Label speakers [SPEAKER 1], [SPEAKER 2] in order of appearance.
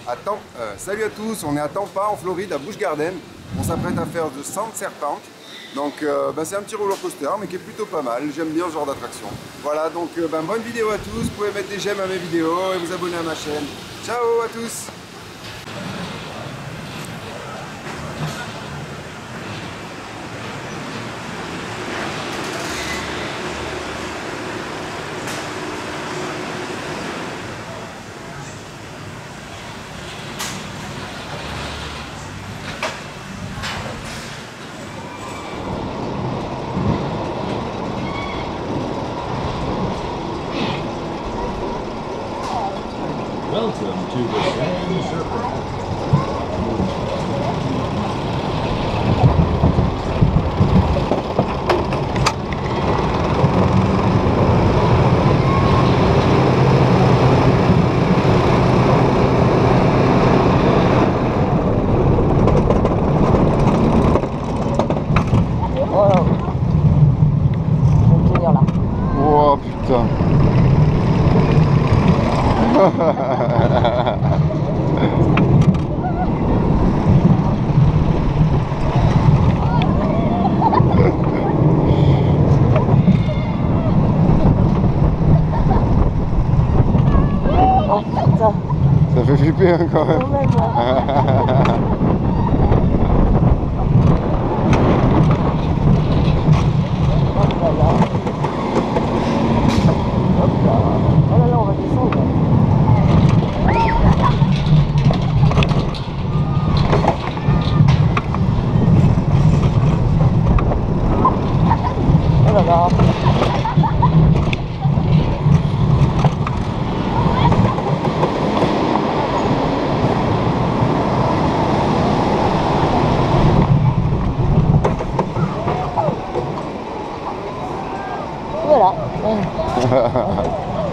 [SPEAKER 1] Salut à tous, on est à Tampa en Floride, à Busch Garden. On s'apprête à faire de Sand Serpent. Donc c'est un petit roller coaster mais qui est plutôt pas mal. J'aime bien ce genre d'attraction. Voilà, donc bonne vidéo à tous. Vous pouvez mettre des j'aime à mes vidéos et vous abonner à ma chaîne. Ciao à tous.
[SPEAKER 2] Welcome to the Sand Serpent.
[SPEAKER 1] Oh putain.
[SPEAKER 3] Oh putain.
[SPEAKER 1] Ça fait flipper hein, quand même.
[SPEAKER 3] Oh là là, on va descendre. Oh là là. Voilà.